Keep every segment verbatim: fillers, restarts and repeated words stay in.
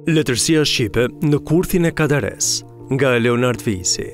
Letërsia shqipe në kurthin e Kadares, nga Leonard Visi.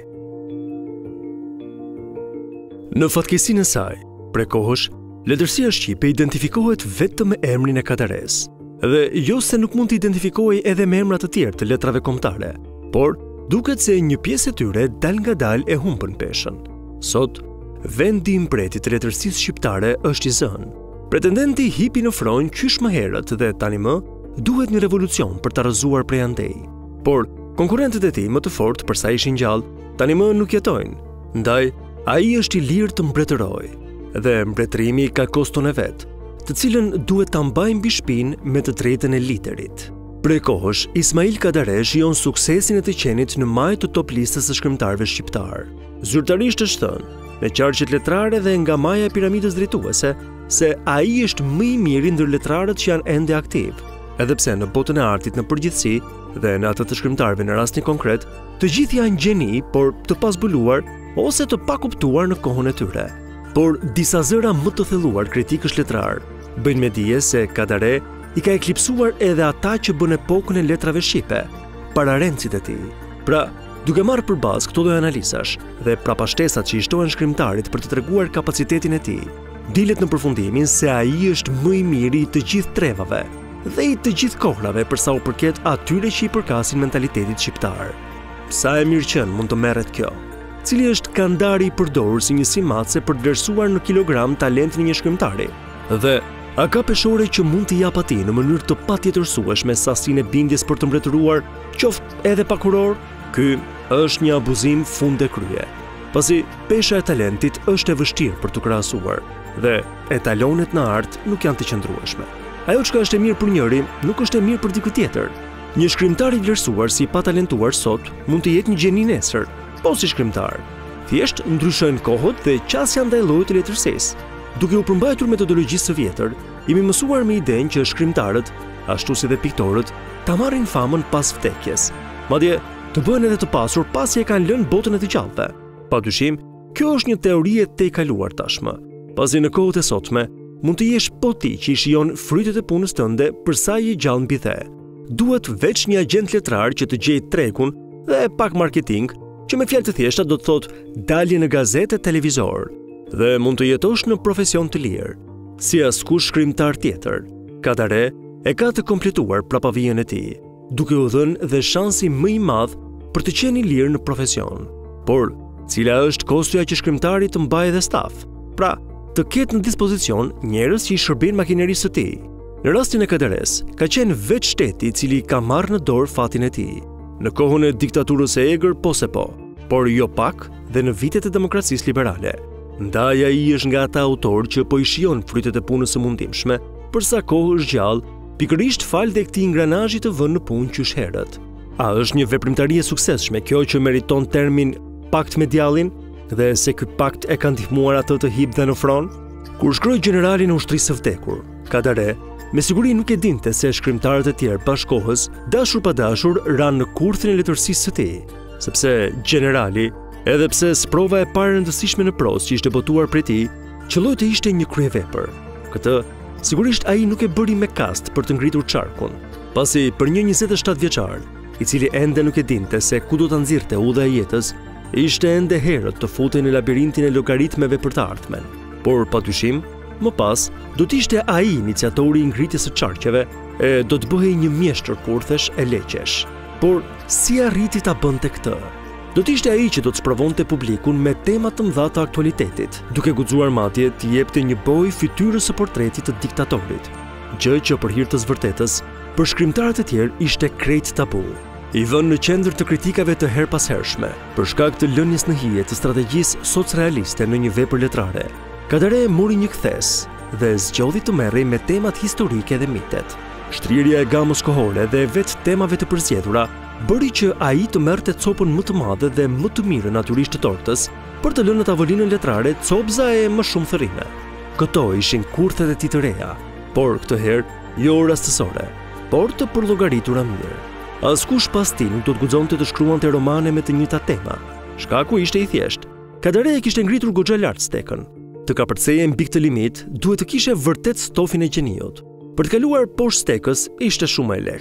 Në fatkeqësinë e saj, prej kohësh, letërsia shqipe identifikohet vetëm me emrin e Kadares, dhe jo se nuk mund të identifikohej edhe me emra të tjerë të letrave kombëtare, por duket se një pjesë e tyre dal nga dal e humbën peshën. Sot, vendi i mbretit të letërsisë shqiptare është i zënë. Pretendenti hipi në fronj qysh më herët dhe tani më duhet një revolucion për të rrëzuar prej andej. Por konkurrentët e tij më të fortë për sa ishin gjallë, tani më nuk jetojnë. Ndaj, ai është i lirë të mbretërojë, dhe mbretërimi ka koston e vet, të cilën duhet ta mbajë mbi shpinë me të drejtën e literit. Prej kohësh, Ismail Kadaresh shijon suksesin e të qenit në majë të top listës së shkrimtarëve shqiptar. Zyrtarisht është thënë, me qarqet letrare dhe nga maja e piramidës drejtuese, se ai është më i miri ndër letrarët që janë ende aktiv. Edhe pse në botën e artit në përgjithësi dhe në atë të shkrimtarëve në rastin konkret, të gjithë janë gjeni, por të pazbuluar ose të pakuptuar në kohën e tyre. Por disa zëra më të thelluar kritikësh letrar bëjnë me dije se Kadare i ka eklipsuar edhe ata që bën epokën e letrave shqipe, pararencit e tij. Pra, duke marrë përbazë këto lloj analizash dhe prapashtesat që i shtohen shkrimtarit për të treguar kapacitetin e tij, dilet në përfundimin se ai është më i miri i të gjithë trevave dhe i të gjithë kohrave për sa u përket atyre që i përkasin mentalitetit shqiptar. Sa e mirë qenë mund të merret kjo? Cili është kandari i përdorur si një simatse për të vlerësuar në kilogram talentin e një shkrimtari? Dhe a ka peshore që mund t'i jap atij në mënyrë të patjetërsueshme sasinë e bindjes për të mbretëruar, qoftë edhe pa kuror? Ky është një abuzim fund e krye, pasi pesha e talentit është e vështirë për të krahasuar dhe etalonet në art nuk janë të qëndrueshme. Ajo çka është e mirë për njëri, nuk është e mirë për dikë tjetër. Një shkrimtar i vlerësuar si patalentuar sot mund të jetë një gjeni nesër, po si shkrimtar. Thjesht ndryshojnë kohët dhe qasja ndaj llojit të letërsisë. Duke u përmbajtur metodologjisë së vjetër, jemi mësuar me idenë që shkrimtarët, ashtu si dhe piktorët, ta marrin famën pas vdekjes. Madje të bëhen edhe të pasur pasi e kanë lënë botën e të gjallëve. Padyshim, kjo është një teori e tejkaluar tashmë, pasi në kohët e sotme mund të jesh po ti që i shijon frytet e punës tënde për sa je gjallë mbi the. Duhet veç një agent letrar që të gjejë tregun dhe pak marketing, që me fjalë të thjeshta do të thotë dalje në gazetë e televizor, dhe mund të jetosh në profesion të lirë. Si askush shkrimtar tjetër, Kadare e ka të kompletuar prapavijën e tij, duke u dhënë dhe shansi më i madh për të qenë i lirë në profesion. Por, cila është kostja që shkrimtari të mbajë dhe staf? Pra, të ketë në dispozicion njerëz që i shërbejnë makinerisë së tij. Në rastin e Kadares, ka qenë vetë shteti i cili ka marrë në dorë fatin e tij. Në kohën e diktaturës së egër, po se po, por jo pak dhe në vitet e demokracisë liberale. Ndaj ai është nga ata autorë që po i shijon frytet e punës së mundimshme, për sa kohë është gjallë, pikërisht fal dhe këtij ingranazhi të vënë në punë qysh herët. A është një veprimtari e suksesshme kjo që meriton termin pakt me djallin? Dhe se ky pakt e ka ndihmuar atë të hip dhe në fron? Kur shkroi generali në ushtrisë së vdekur, Kadare me siguri nuk e dinte se shkrimtarët e tjerë bashkohës, dashur pa dashur, ranë në kurthin e letërsisë së tij, sepse generali, edhe pse sprova e parë rëndësishme në prozë që ishte botuar prej tij, qelloi të ishte një kryevepër. Këtë sigurisht ai nuk e bëri me kast për të ngritur çarkun, pasi për një njëzet e shtatë vjeçar, i cili ende nuk e dinte se ku do ta nxirrte udha e jetës, ishte ende herët të futej në labirintin e logaritmeve për të ardhmen. Por padyshim, më pas, do të ishte ai iniciatori i ngritjes së çarqeve e do të bëhej një mjeshtër kurthesh e leqesh. Por si arriti ta bënte këtë? Do të ishte ai që do të sprovonte publikun me tema të mëdha të aktualitetit, duke guxuar madje të jepte një bojë fytyrës së portretit të diktatorit. Gjë që për hir të së vërtetës, për shkrimtarët e tjerë ishte krejt tabu. I vënë në qendër të kritikave të her pas hershme, për shkak të lënies në hije të strategjisë socrealiste në një vepër letrare. Kadare mori një kthes dhe zgjodhi të merrej me temat historike dhe mitet. Shtrirja e gamës kohore dhe vetë temave të përzgjedhura bëri që ai të merrte copën më të madhe dhe më të mirë natyrisht të tortës për të lënë në tavolinën letrare copza e më shumë thërrime. Këto ishin kurthet e tij të reja, por këtë herë jo rastësore, por të përllogaritura mirë. Askush pas tij nuk do të guxonte të shkruante romane me të njëjta tema. Shkaku ishte i thjeshtë. Kadare e kishte ngritur goxha lart stekën. Të kapërceje mbi këtë limit, duhet të kishe vërtet stofin e gjeniut. Për të kaluar poshtë stekës ishte shumë e lehtë.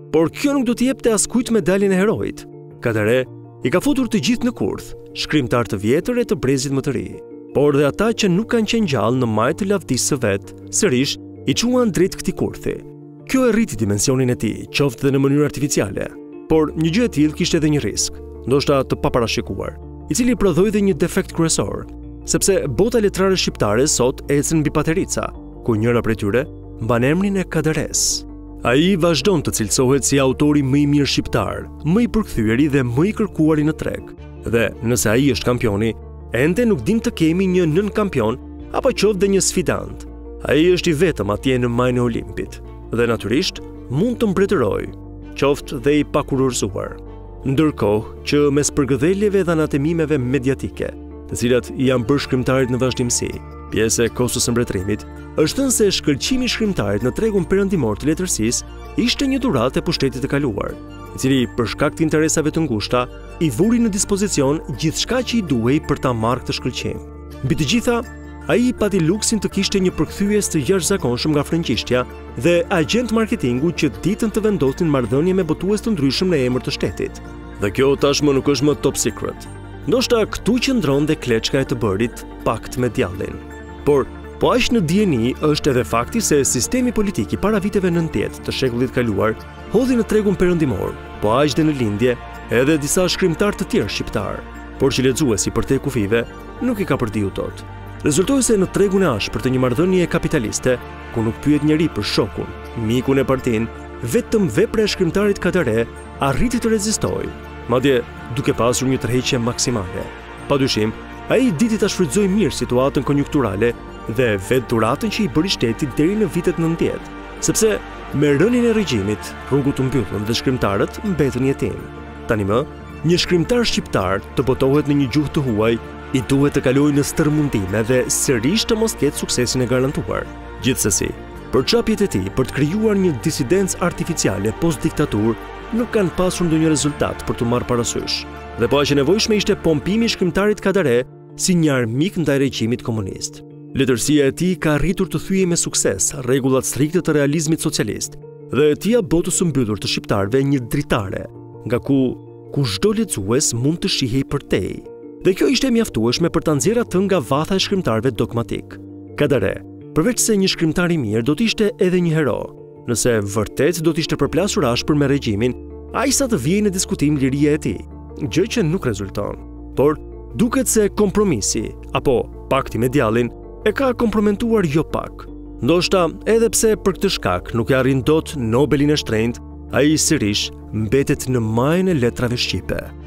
Por kjo nuk do t'i jepte askujt medaljen e heroit. Kadare i ka futur të gjithë në kurth, shkrimtar të vjetër e të brezit më të ri, por dhe ata që nuk kanë qenë gjallë në majtë të lavdisë së vet, sërish i quan drejt këtij kurthi. Kjo e rriti dimensionin e tij, qoftë edhe në mënyrë artificiale, por një gjë e tillë kishte edhe një risk, ndoshta të paparashikuar, i cili prodhoi dhe një defekt kryesor, sepse bota letrare shqiptare sot ecën mbi paterica, ku njëra prej tyre mban emrin e Kadares. Ai vazhdon të cilësohet si autori më i mirë shqiptar, më i përkthyeri dhe më i kërkuari në treg. Dhe nëse ai është kampioni, ende nuk dim të kemi një nën kampion apo qoftë dhe një sfidant. Ai është i vetëm atje në majën e Olimpit dhe natyrisht mund të mbretërojë, qoftë dhe i pakurorzuar. Ndërkohë që mes përgëdheljeve dhe anatemimeve mediatike, të cilat janë bërë shkrimtarit në vazhdimsi, pjesë e kostos së mbretërimit, është thënë se shkëlqimi i shkrimtarit në tregun perëndimor të letërsisë ishte një dhuratë e pushtetit të kaluar, i cili për shkak të interesave të ngushta i vuri në dispozicion gjithçka që i duhej për ta marrë këtë shkëlqim. Mbi të gjitha, ai pati luksin të kishte një përkthyes të jashtëzakonshëm nga frëngjishtja dhe agent marketingu që ditën të vendosin marrëdhënie me botues të ndryshëm në emër të shtetit. Dhe kjo tashmë nuk është më top secret. Ndoshta këtu qëndron dhe kleçka e të bërit pakt me djallin. Por po aq në dieni është edhe fakti se sistemi politik i para viteve nëntëdhjetë të shekullit kaluar hodhi në tregun perëndimor, po aq dhe në lindje edhe disa shkrimtar të tjerë shqiptar, por që lexuesi përtej kufive nuk i ka përdiu dot. Rezultoi se në tregun e ashpër të një marrëdhënie kapitaliste, ku nuk pyet njeri për shokun, mikun e partinë, vetëm vepra e shkrimtarit Kadare arriti të rezistojë, madje duke pasur një tërheqje maksimale. Padyshim, ai diti ta shfrytëzoi mirë situatën konjunkturale dhe vetë dhuratën që i bëri shteti deri në vitet nëntëdhjetë, sepse me rënien e regjimit, rrugët u mbyllën dhe shkrimtarët mbetën jetim. Tani më, një shkrimtar shqiptar të botohet në një gjuhë të huaj, i duhet të kalojë në stërmundime dhe sërish të mos ketë suksesin e garantuar. Gjithsesi, përçapjet e tij për të krijuar një disidencë artificiale post-diktaturë nuk kanë pasur ndonjë rezultat për të marrë parasysh. Dhe po aq e nevojshme ishte pompimi i shkrimtarit Kadare si një armik ndaj regjimit komunist. Letërsia e tij ka arritur të thyejë me sukses rregullat strikte të realizmit socialist dhe t'i ia botës së mbyllur të shqiptarëve një dritare, nga ku kushdo lexues mund të shihej përtej. Dhe kjo ishte mjaftueshme për ta nxjerrë atë nga vatha e shkrimtarëve dogmatik. Kadare, përveç se një shkrimtar i mirë, do të ishte edhe një hero. Nëse vërtet do të ishte përplasur ashpër me regjimin, ai sa të vijej në diskutim liria e tij, gjë që nuk rezulton. Por duket se kompromisi apo pakti me djallin e ka kompromentuar jo pak. Ndoshta edhe pse për këtë shkak nuk e arrin dot Nobelin e shtrenjtë, ai sërish mbetet në majën e letrave shqipe.